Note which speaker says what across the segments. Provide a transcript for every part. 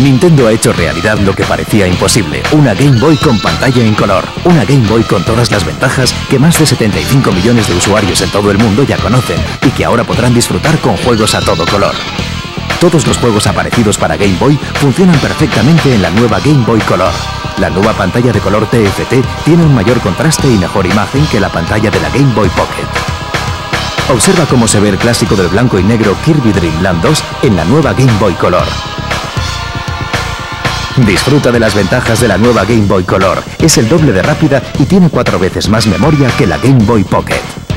Speaker 1: Nintendo ha hecho realidad lo que parecía imposible, una Game Boy con pantalla en color, una Game Boy con todas las ventajas que más de 75 millones de usuarios en todo el mundo ya conocen y que ahora podrán disfrutar con juegos a todo color. Todos los juegos aparecidos para Game Boy funcionan perfectamente en la nueva Game Boy Color. La nueva pantalla de color TFT tiene un mayor contraste y mejor imagen que la pantalla de la Game Boy Pocket. Observa cómo se ve el clásico del blanco y negro Kirby Dream Land 2 en la nueva Game Boy Color. Disfruta de las ventajas de la nueva Game Boy Color. Es el doble de rápida y tiene 4 veces más memoria que la Game Boy Pocket.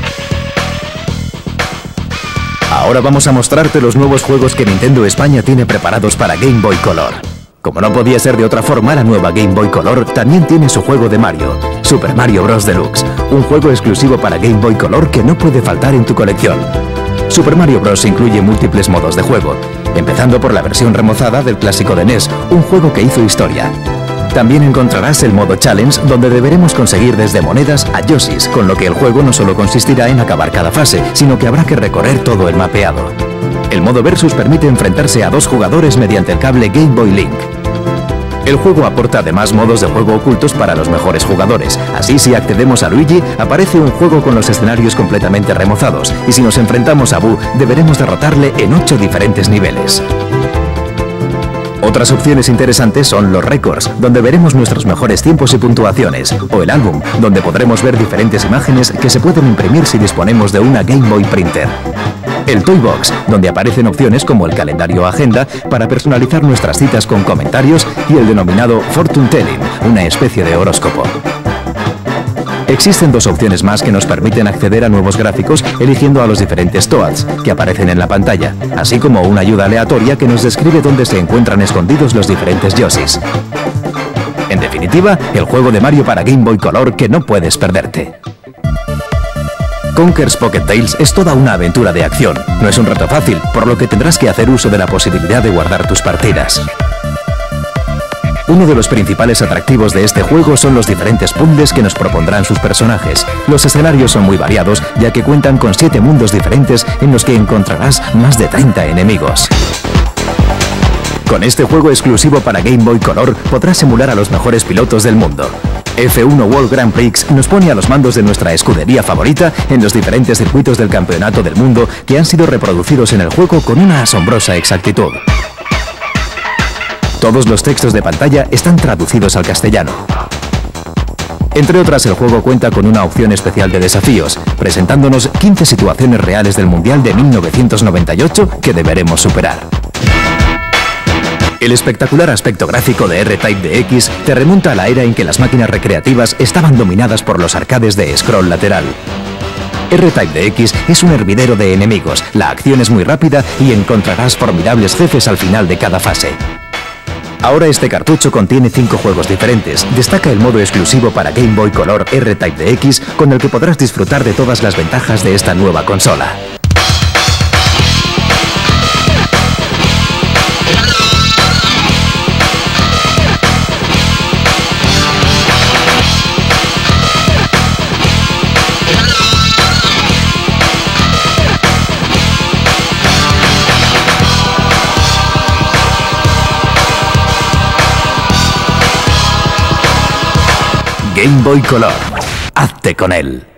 Speaker 1: Ahora vamos a mostrarte los nuevos juegos que Nintendo España tiene preparados para Game Boy Color. Como no podía ser de otra forma, la nueva Game Boy Color también tiene su juego de Mario, Super Mario Bros. Deluxe, un juego exclusivo para Game Boy Color que no puede faltar en tu colección. Super Mario Bros. Incluye múltiples modos de juego, empezando por la versión remozada del clásico de NES, un juego que hizo historia. También encontrarás el modo Challenge, donde deberemos conseguir desde monedas a Yoshis, con lo que el juego no solo consistirá en acabar cada fase, sino que habrá que recorrer todo el mapeado. El modo Versus permite enfrentarse a 2 jugadores mediante el cable Game Boy Link. El juego aporta además modos de juego ocultos para los mejores jugadores. Así, si accedemos a Luigi, aparece un juego con los escenarios completamente remozados, y si nos enfrentamos a Boo, deberemos derrotarle en 8 diferentes niveles. Otras opciones interesantes son los récords, donde veremos nuestros mejores tiempos y puntuaciones, o el álbum, donde podremos ver diferentes imágenes que se pueden imprimir si disponemos de una Game Boy Printer. El Toy Box, donde aparecen opciones como el calendario o agenda para personalizar nuestras citas con comentarios, y el denominado Fortune Telling, una especie de horóscopo. Existen 2 opciones más que nos permiten acceder a nuevos gráficos eligiendo a los diferentes Toads que aparecen en la pantalla, así como una ayuda aleatoria que nos describe dónde se encuentran escondidos los diferentes Yoshis. En definitiva, el juego de Mario para Game Boy Color que no puedes perderte. Conker's Pocket Tales es toda una aventura de acción. No es un reto fácil, por lo que tendrás que hacer uso de la posibilidad de guardar tus partidas. Uno de los principales atractivos de este juego son los diferentes puzzles que nos propondrán sus personajes. Los escenarios son muy variados, ya que cuentan con 7 mundos diferentes en los que encontrarás más de 30 enemigos. Con este juego exclusivo para Game Boy Color podrás emular a los mejores pilotos del mundo. F1 World Grand Prix nos pone a los mandos de nuestra escudería favorita en los diferentes circuitos del campeonato del mundo que han sido reproducidos en el juego con una asombrosa exactitud. Todos los textos de pantalla están traducidos al castellano. Entre otras, el juego cuenta con una opción especial de desafíos, presentándonos 15 situaciones reales del Mundial de 1998 que deberemos superar. El espectacular aspecto gráfico de R-Type DX te remonta a la era en que las máquinas recreativas estaban dominadas por los arcades de scroll lateral. R-Type DX es un hervidero de enemigos, la acción es muy rápida y encontrarás formidables jefes al final de cada fase. Ahora este cartucho contiene 5 juegos diferentes. Destaca el modo exclusivo para Game Boy Color R-Type DX, con el que podrás disfrutar de todas las ventajas de esta nueva consola. Game Boy Color. Hazte con él.